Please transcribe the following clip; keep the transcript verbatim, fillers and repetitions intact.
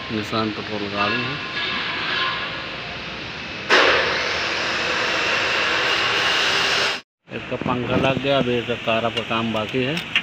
निशान पेट्रोल गाड़ी है। इसका पंखा लग गया, अभी इसका कार का काम बाकी है।